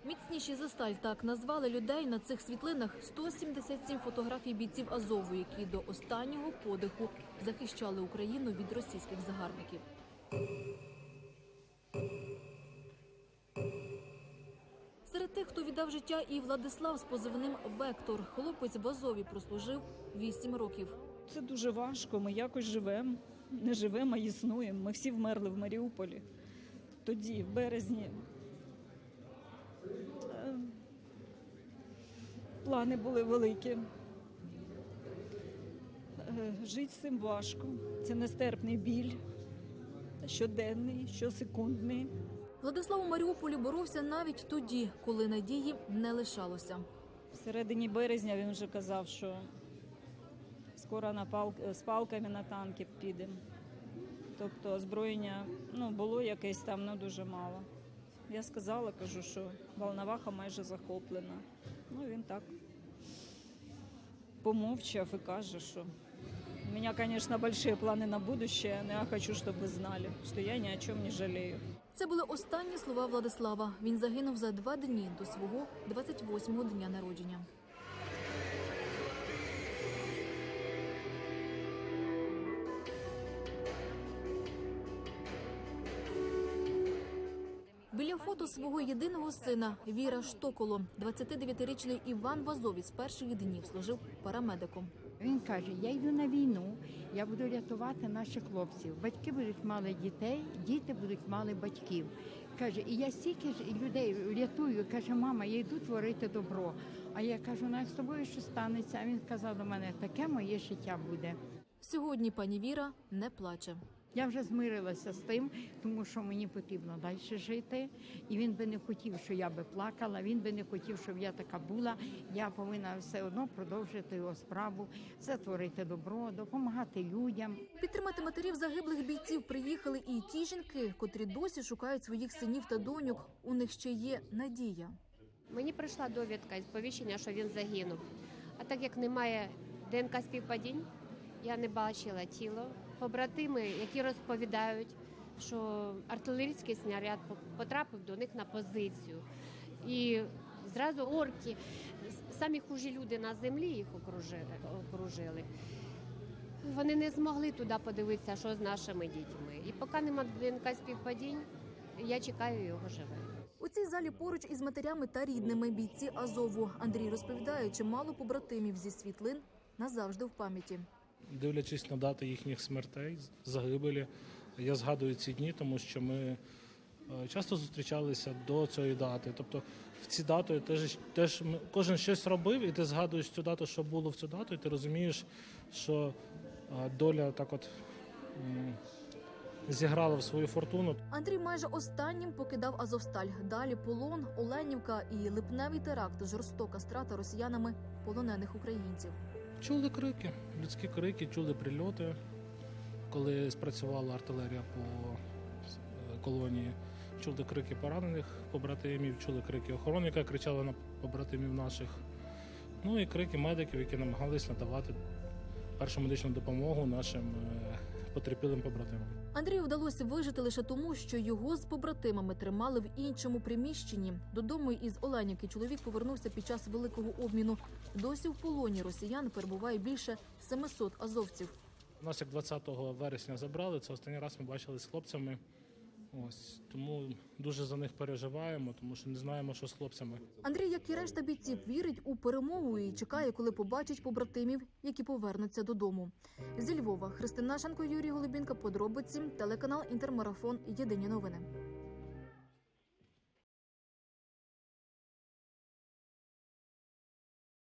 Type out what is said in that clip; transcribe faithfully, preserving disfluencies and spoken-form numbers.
Міцніші за сталь – так назвали людей на цих світлинах. сто сімдесят сім фотографій бійців Азову, які до останнього подиху захищали Україну від російських загарбників. Серед тих, хто віддав життя, і Владислав з позивним «Вектор». Хлопець в Азові прослужив вісім років. Це дуже важко, ми якось живемо. Не живемо, а існуємо. Ми всі вмерли в Маріуполі. Тоді, в березні, плани були великі. Жити з цим важко. Це нестерпний біль, щоденний, щосекундний. Владислав у Маріуполі боровся навіть тоді, коли надії не лишалося. В середині березня він вже казав, що скоро на пал... з палками на танки підемо. Тобто озброєння ну, було якесь там, але дуже мало. Я сказала, кажу, що Волноваха майже захоплена. Ну, він так помовчав і каже, що у мене, звісно, великі плани на будущее, але я хочу, щоб ви знали, що я ні о чому не жалію. Це були останні слова Владислава. Він загинув за два дні до свого двадцять восьмого дня народження. Біля фото свого єдиного сина Віра Штоколо, двадцятидев'ятирічний Іван в Азові з перших днів служив парамедиком. Він каже, я йду на війну, я буду рятувати наших хлопців. Батьки будуть мали дітей, діти будуть мали батьків. Каже, і я стільки ж людей рятую. Каже, мама, я йду творити добро. А я кажу, ну як з тобою що станеться? А він сказав до мене, таке моє життя буде. Сьогодні пані Віра не плаче. Я вже змирилася з тим, тому що мені потрібно далі жити. І він би не хотів, щоб я би плакала, він би не хотів, щоб я така була. Я повинна все одно продовжити його справу, затворити добро, допомагати людям. Підтримати матерів загиблих бійців приїхали і ті жінки, котрі досі шукають своїх синів та доньок. У них ще є надія. Мені прийшла довідка і сповіщення, що він загинув. А так як немає ДНК співпадінь, я не бачила тіло. Побратими, які розповідають, що артилерійський снаряд потрапив до них на позицію. І зразу орки, самі хужі люди на землі їх окружили. окружили. Вони не змогли туди подивитися, що з нашими дітьми. І поки немає ДНК співпадінь, я чекаю його живим. У цій залі поруч із матерями та рідними бійці Азову. Андрій розповідає, чимало побратимів зі світлин назавжди в пам'яті. Дивлячись на дати їхніх смертей, загибелі, я згадую ці дні, тому що ми часто зустрічалися до цієї дати. Тобто в ці дати теж, теж кожен щось робив, і ти згадуєш цю дату, що було в цю дату, і ти розумієш, що доля так от зіграла в свою фортуну. Андрій майже останнім покидав Азовсталь. Далі полон, Оленівка і липневий теракт – жорстока страта росіянами полонених українців. Чули крики, людські крики, чули прильоти, коли спрацювала артилерія по колонії. Чули крики поранених побратимів, чули крики охорони, яка кричала на побратимів наших. Ну і крики медиків, які намагались надавати першу медичну допомогу нашим потерпілим побратимам. Андрію вдалося вижити лише тому, що його з побратимами тримали в іншому приміщенні. Додому із Оленівки чоловік повернувся під час великого обміну. Досі в полоні росіян перебуває більше семисот азовців. Нас як двадцятого вересня забрали, це останній раз ми бачили з хлопцями. Ось, тому дуже за них переживаємо, тому що не знаємо, що з хлопцями. Андрій, як і решта бійців, вірить у перемогу і чекає, коли побачить побратимів, які повернуться додому. Зі Львова Христина Шанко, Юрій Голубінка, подробиці, телеканал Інтермарафон, єдині новини.